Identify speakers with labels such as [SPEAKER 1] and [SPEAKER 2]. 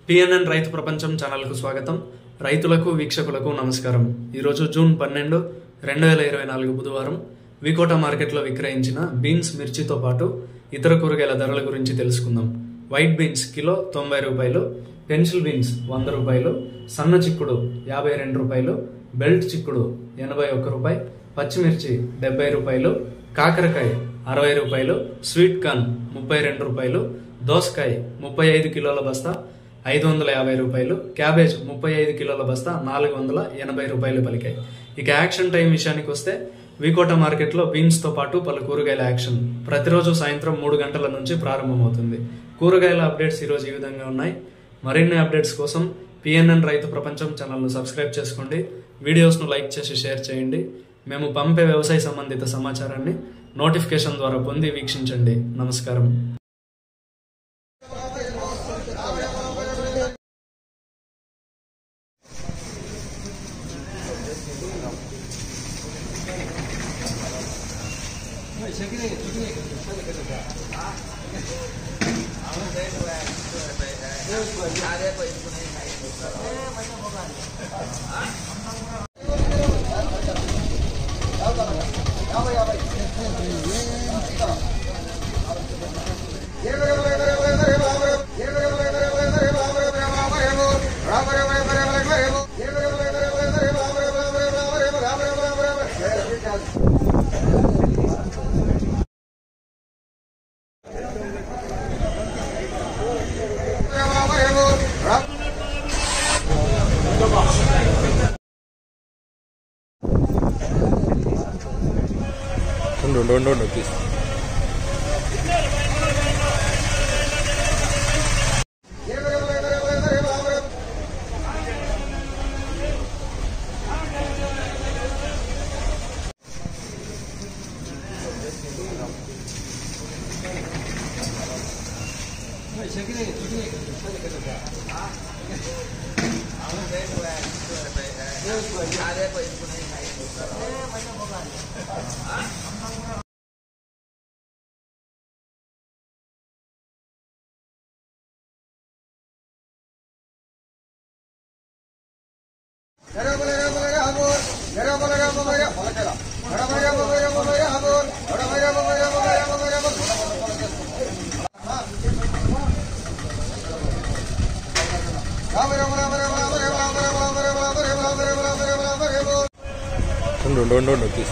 [SPEAKER 1] PNN రైతు ప్రపంచం ఛానల్కు స్వాగతం. రైతులకు వీక్షకులకు నమస్కారం. ఈరోజు జూన్ 12, 2024 బుధవారం వికోట మార్కెట్లో విక్రయించిన బీన్స్, మిర్చితో పాటు ఇతర కూరగాయల ధరల గురించి తెలుసుకుందాం. వైట్ బీన్స్ కిలో 90 రూపాయలు, పెన్సిల్ బీన్స్ 100 రూపాయలు, సన్న చిక్కుడు 52 రూపాయలు, బెల్ట్ చిక్కుడు 81 రూపాయి, పచ్చిమిర్చి 70 రూపాయలు, కాకరకాయ 60 రూపాయలు, స్వీట్ కార్న్ 32 రూపాయలు, దోసకాయ 35 కిలోల బస్తా 550 రూపాయలు, క్యాబేజ్ 35 కిలోల బస్తా 480 రూపాయలు పలికాయి. ఇక యాక్షన్ టైం విషయానికి వస్తే వికోట మార్కెట్లో బీన్స్ తో పాటు పలు కూరగాయల యాక్షన్ ప్రతిరోజు సాయంత్రం 3 గంటల నుంచి ప్రారంభమవుతుంది. కూరగాయల అప్డేట్స్ ఈరోజు ఈ విధంగా ఉన్నాయి. మరిన్ని అప్డేట్స్ కోసం పిఎన్ఎన్ రైతు ప్రపంచం ఛానల్ను సబ్స్క్రైబ్ చేసుకోండి. వీడియోస్ను లైక్ చేసి షేర్ చేయండి. మేము పంపే వ్యవసాయ సంబంధిత సమాచారాన్ని నోటిఫికేషన్ ద్వారా పొంది వీక్షించండి. నమస్కారం.
[SPEAKER 2] No, please. No, please.